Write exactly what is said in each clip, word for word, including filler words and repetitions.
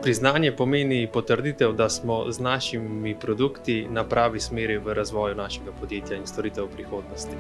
Priznanje pomeni potrditev, da smo z našimi produkti na pravi smeri v razvoju našega podjetja in storitev v prihodnosti.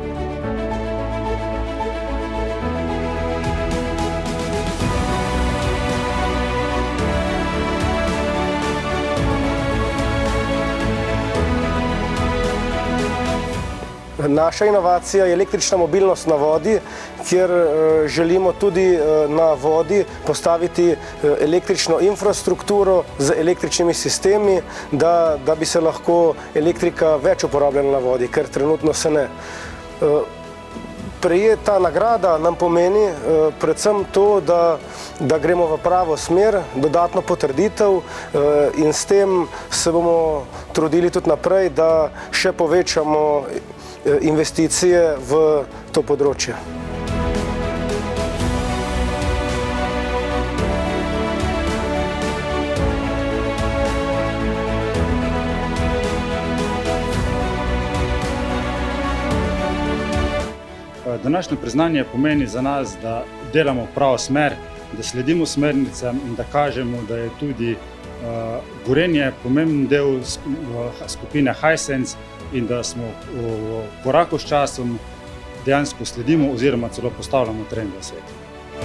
Naša inovacija je električna mobilnost na vodi, kjer želimo tudi na vodi postaviti električno infrastrukturo z električnimi sistemi, da, da bi se lahko elektrika več uporabljala na vodi, ker trenutno se ne. Prejeta nagrada nam pomeni predvsem to, da, da gremo v pravo smer, dodatno potrditev in s tem se bomo trudili tudi naprej, da še povečamo investicije v to področje. Današnje priznanje pomeni za nas, da delamo v pravo smer, da sledimo smernicam in da kažemo, da je tudi Gorenje pomemben del skupine Hisense in da smo v koraku s časom, dejansko sledimo oziroma celo postavljamo trend v svetu.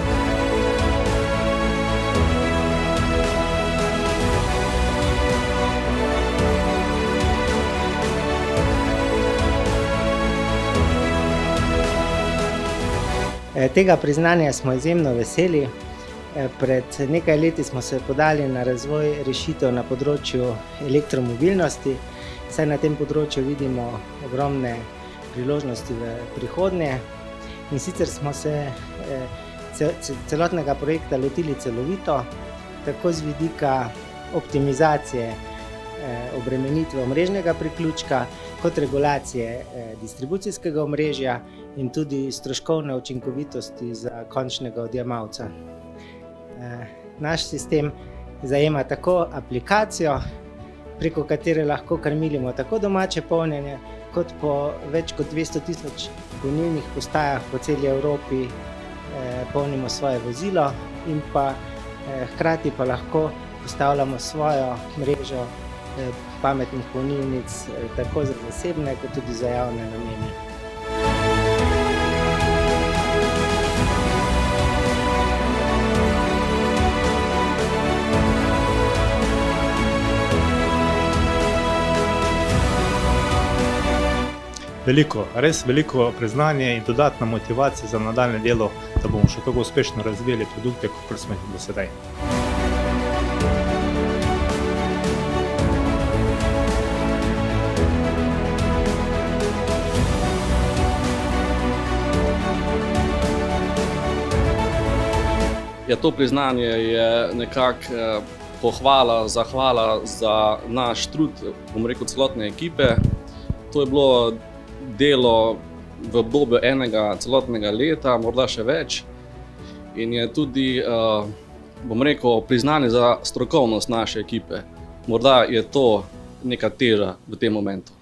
Tega priznanja smo izjemno veseli. Pred nekaj leti smo se podali na razvoj rešitev na področju elektromobilnosti, saj na tem področju vidimo ogromne priložnosti v prihodnje. In sicer smo se celotnega projekta lotili celovito, tako z vidika optimizacije obremenitve omrežnega priključka, kot regulacije distribucijskega omrežja in tudi stroškovne učinkovitosti za končnega odjemalca. Naš sistem zajema tako aplikacijo, preko katere lahko krmilimo tako domače polnjenje, kot po več kot dvesto tisoč polnilnih postajah po celi Evropi polnimo svoje vozilo in pa hkrati pa lahko postavljamo svojo mrežo pametnih polnilnic tako za zasebne, kot tudi za javne namene. Veliko, res veliko priznanje in dodatna motivacija za nadaljnje delo, da bomo še tako uspešno razvijali produkte, kot smo jih do sedaj. Ja, to priznanje je nekako pohvala, zahvala za naš trud, bom rekel, celotne ekipe. To je bilo delo v obdobju enega celotnega leta, morda še več. In je tudi, bom rekel, priznanje za strokovnost naše ekipe. Morda je to neka teža v tem momentu.